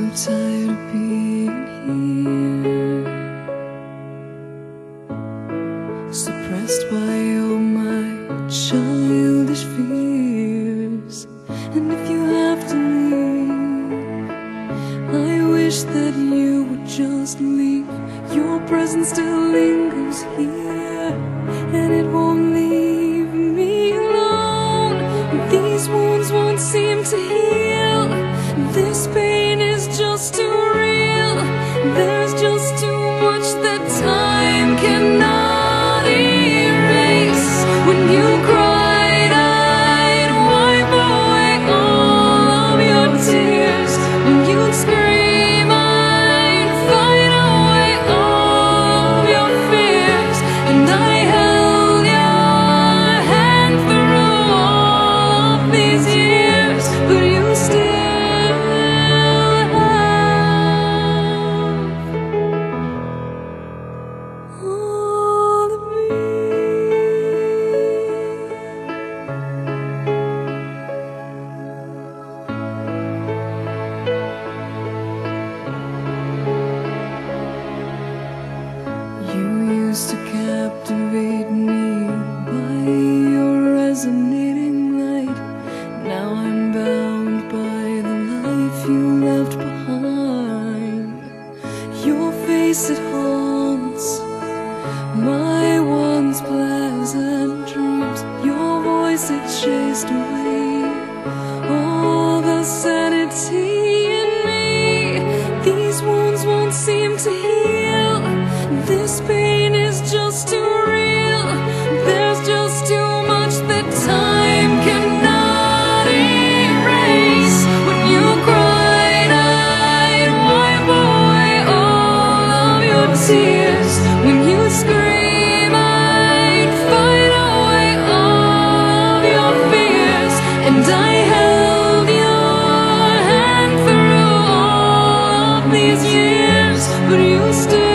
tired of being here, suppressed by all my childish fears. And if you have to leave, I wish that you would just leave. Your presence still lingers here, and it won't leave me alone. These wounds won't seem to heal. This pain is just too real. There's just too much that time cannot erase. When you cried, I'd wipe away all of your tears. When you'd scream, I'd fight away all of your fears. And I held your hand through all of these years, but you still used to captivate me by your resonating light. Now I'm bound by the life you left behind. Your face, it haunts my once pleasant dreams. Your voice, it chased away all the sanity in me. These wounds won't seem to heal. This pain is just too real. There's just too much that time cannot erase. When you cried, I'd wipe away all of your tears. When you scream, I'd fight away all of your fears. And I held your hand through all of these years, but you still